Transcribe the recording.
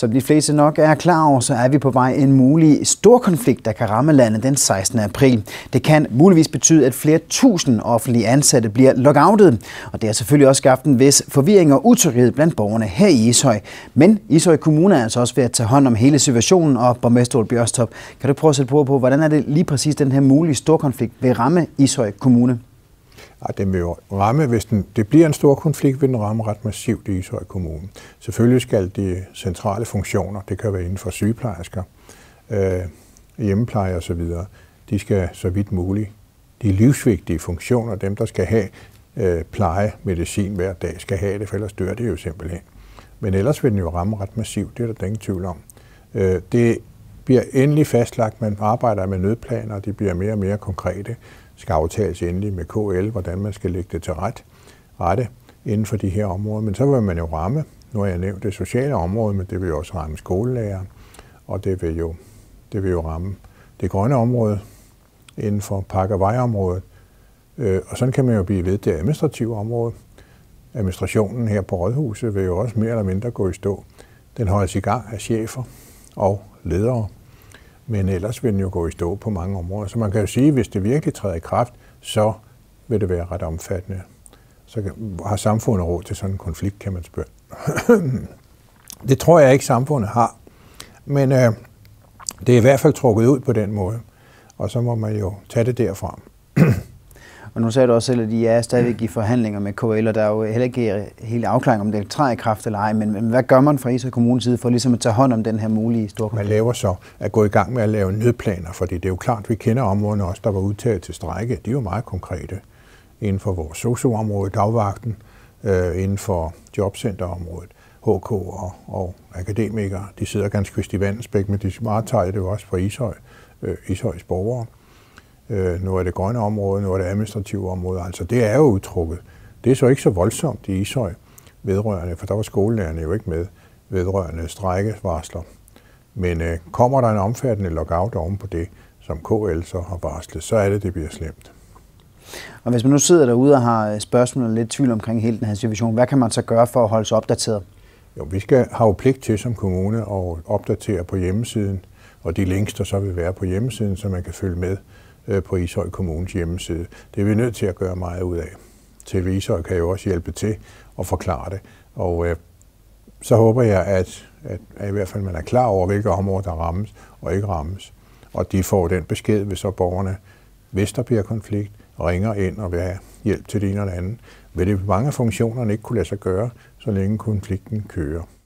Som de fleste nok er klar over, så er vi på vej en mulig storkonflikt, der kan ramme landet den 16. april. Det kan muligvis betyde, at flere tusind offentlige ansatte bliver lockoutet. Og det har selvfølgelig også skabt en vis forvirring og utryghed blandt borgerne her i Ishøj. Men Ishøj Kommune er altså også ved at tage hånd om hele situationen, og borgmester Ole Bjørstop, kan du prøve at sætte på, hvordan er det lige præcis den her mulige storkonflikt vil ramme Ishøj Kommune? Ja, den vil jo ramme, hvis det bliver en stor konflikt, vil den ramme ret massivt i Ishøj Kommune. Selvfølgelig skal de centrale funktioner, det kan være inden for sygeplejersker, hjemmepleje osv., de skal så vidt muligt, de livsvigtige funktioner, dem der skal have pleje, medicin hver dag, skal have det, for ellers dør det jo simpelthen. Men ellers vil den jo ramme ret massivt, det er der ingen tvivl om. Det bliver endelig fastlagt, man arbejder med nødplaner, de bliver mere og mere konkrete, skal aftales endelig med KL, hvordan man skal lægge det til rette inden for de her områder. Men så vil man jo ramme, nu har jeg nævnt det sociale område, men det vil jo også ramme skolelærer, og det vil jo ramme det grønne område inden for park- og vejområdet. Og sådan kan man jo blive ved det administrative område. Administrationen her på Rådhuset vil jo også mere eller mindre gå i stå. Den holdes i gang af chefer og ledere, men ellers vil den jo gå i stå på mange områder. Så man kan jo sige, at hvis det virkelig træder i kraft, så vil det være ret omfattende. Så har samfundet råd til sådan en konflikt, kan man spørge. Det tror jeg ikke, samfundet har. Men det er i hvert fald trukket ud på den måde, og så må man jo tage det derfra. Og nu sagde du også selv, at I er stadigvæk i forhandlinger med KL, og der er jo heller ikke hele afklaring, om det træder i kraft eller ej. Men hvad gør man fra Ishøj Kommunes side for ligesom at tage hånd om den her mulige storkonflikt? Man laver så at gå i gang med at lave nødplaner, fordi det er jo klart, at vi kender områderne også, der var udtaget til strejke. De er jo meget konkrete inden for vores socio-område, dagvagten, inden for jobcenterområdet, HK og akademikere. De sidder ganske vist i Vandensbæk, men de varetager det jo også for Ishøjs borgere. Nu er det grønne område, nu er det administrative område. Altså det er jo udtrukket. Det er så ikke så voldsomt i Ishøj vedrørende, for der var skolelærerne jo ikke med vedrørende strejkevarsler. Men kommer der en omfattende lockout oven på det, som KL så har varslet, så er det bliver slemt. Og hvis man nu sidder derude og har spørgsmål og lidt tvivl omkring hele den her situation, hvad kan man så gøre for at holde sig opdateret? Jo, vi har jo pligt til som kommune at opdatere på hjemmesiden, og de links, der så vil være på hjemmesiden, så man kan følge med på Ishøj Kommunes hjemmeside. Det er vi nødt til at gøre meget ud af. TV Ishøj kan jo også hjælpe til at forklare det. Og så håber jeg, at i hvert fald man er klar over, hvilke områder der rammes og ikke rammes. Og de får den besked, hvis så borgerne, hvis der bliver konflikt, ringer ind og vil have hjælp til det ene eller andet. Vil det mange af funktionerne ikke kunne lade sig gøre, så længe konflikten kører.